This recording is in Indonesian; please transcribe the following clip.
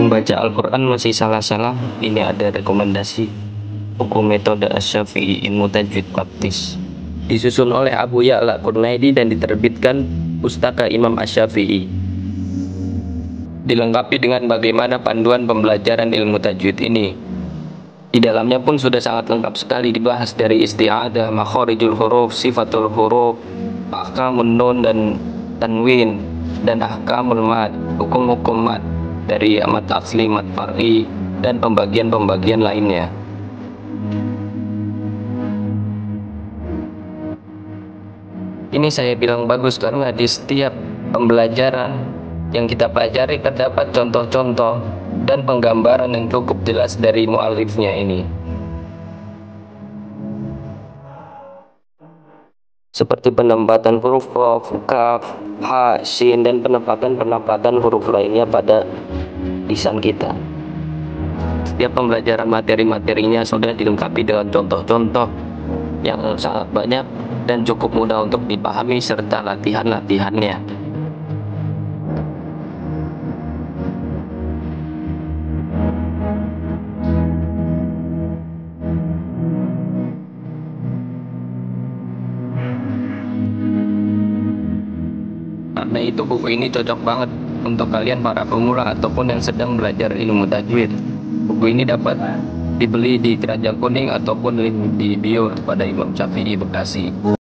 Membaca Al-Quran masih salah-salah. Ini ada rekomendasi buku metode Asy-Syafi'i ilmu tajwid praktis, disusun oleh Abu Ya'la Qurnaidi dan diterbitkan Pustaka Imam Asy-Syafi'i. Dilengkapi dengan bagaimana panduan pembelajaran ilmu tajwid ini. Di dalamnya pun sudah sangat lengkap sekali dibahas dari isti'adah, makhorijul huruf, sifatul huruf, ahkamun nun dan tanwin, dan ahkamul mad, hukum-hukum mad dari mad asli, mad far'i, dan pembagian-pembagian lainnya. Ini saya bilang bagus karena di setiap pembelajaran yang kita pelajari terdapat contoh-contoh dan penggambaran yang cukup jelas dari mu'alifnya ini. Seperti penempatan huruf qaf, kaf, ha, shin, dan penempatan huruf lainnya pada lisan kita. Setiap pembelajaran materi-materinya sudah dilengkapi dengan contoh-contoh yang sangat banyak dan cukup mudah untuk dipahami serta latihan-latihannya. Karena itu buku ini cocok banget untuk kalian para pemula ataupun yang sedang belajar ilmu tajwid. Buku ini dapat dibeli di Keranjang Kuning ataupun link di bio pada Imam Syafi'i Bekasi.